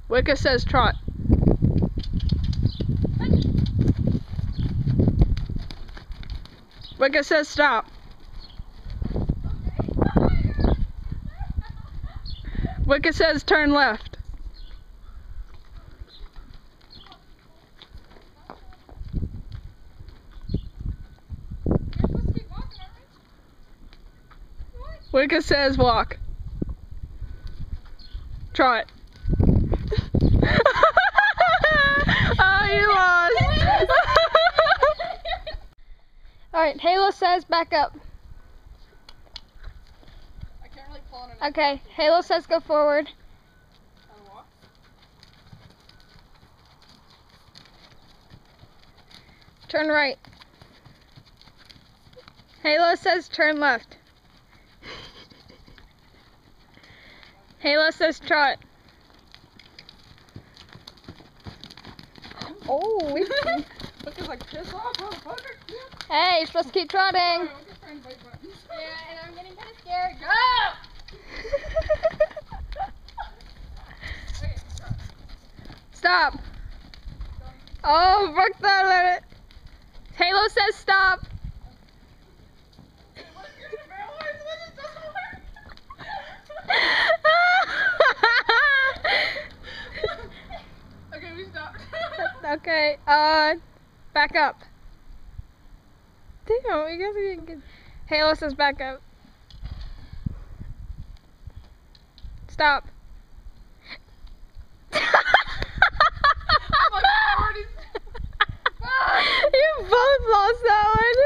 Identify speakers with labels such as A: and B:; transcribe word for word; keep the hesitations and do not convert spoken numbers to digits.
A: Wicca says trot. Wicca says stop. Wicca says turn left. Wicca says walk. Trot. Oh, you lost. Alright, Halo says back up.
B: I can't really pull on it.
A: Okay, Halo says go forward. Turn right. Halo says turn left. Halo says trot. Oh, we
B: Wicca's like, piss off, motherfucker.
A: Hey, you're supposed to keep trotting.
B: Yeah, and I'm getting kind of scared. Go! Okay, stop.
A: Stop. Oh, fuck that limit. Halo says stop.
B: Okay, we stopped.
A: Okay, uh, back up. Damn, we guess we didn't get. Halo says back up. Stop. You both lost that one.